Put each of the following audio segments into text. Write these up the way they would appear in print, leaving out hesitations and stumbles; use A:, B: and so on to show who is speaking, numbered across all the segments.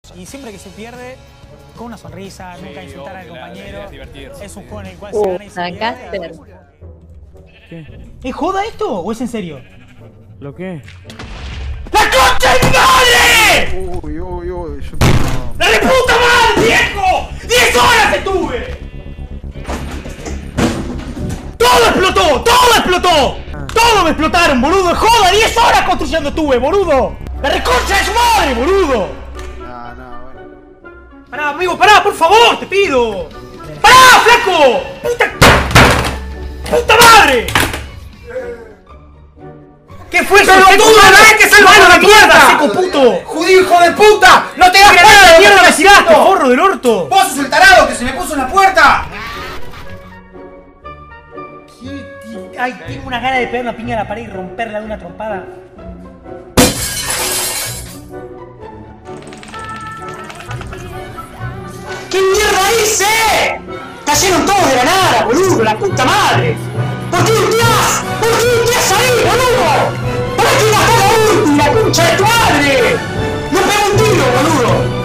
A: Y siempre que se pierde, con una sonrisa, nunca insultar al compañero. Es un juego en el cual se gana y se pierde.
B: ¿Qué?
A: ¿Es joda esto o es en serio?
B: ¿Lo qué?
A: ¡La concha de mi madre!
C: Uy, yo
A: ¡La de puta madre, viejo! ¡10 horas estuve! ¡Todo explotó! ¡Todo explotó! ¡Todo me explotaron, boludo! ¡Es joda! ¡10 horas construyendo estuve, boludo! ¡La reconcha de su madre, boludo!
C: bueno.
A: Pará, amigo, pará, por favor, te pido. ¡Pará, flaco! ¡Puta madre! ¿Qué fue eso? ¡Pelotudo! ¡La que salva la mierda! ¡Seco puto!
D: ¡Judío, hijo de puta! ¡No te das
A: ¡Qué
D: cuenta de
A: mierda
D: lo que
A: me tiraste,
D: necesito!
A: forro del orto!
D: ¡Vos sos el tarado que se me puso en la puerta!
A: Ay, tengo una gana de pegar una piña a la pared y romperla de una trompada. ¿Qué mierda hice? Cayeron todos de la nada, boludo, la puta madre. ¿Por qué ultiás? ¿Por qué ultiás ahí, boludo? ¿Para qué gastás la ulti, la concha de tu madre? No pego un tiro, boludo.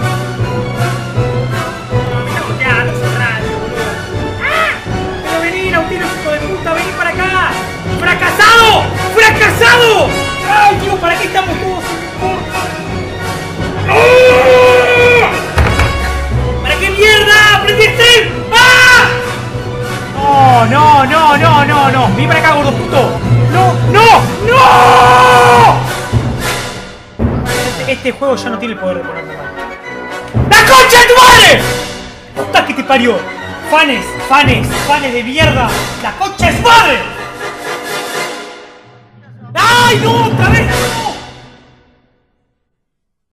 A: Pero vení, Nautilus, hijo de puta, vení para acá. ¡Fracasado! ¡Fracasado! ¡Ay, Dios, ¿para qué estamos todos? ¿Para qué mierda? ¡Aprendiste! ¡Ah! No. Vení para acá, gordo puto. ¡No! Este juego ya no tiene el poder de ponerme mal. ¡La concha de tu madre! ¡Puta que te parió! ¡Fanes de mierda! ¡La concha es madre! ¡Ay, no! ¡Otra vez! ¡No!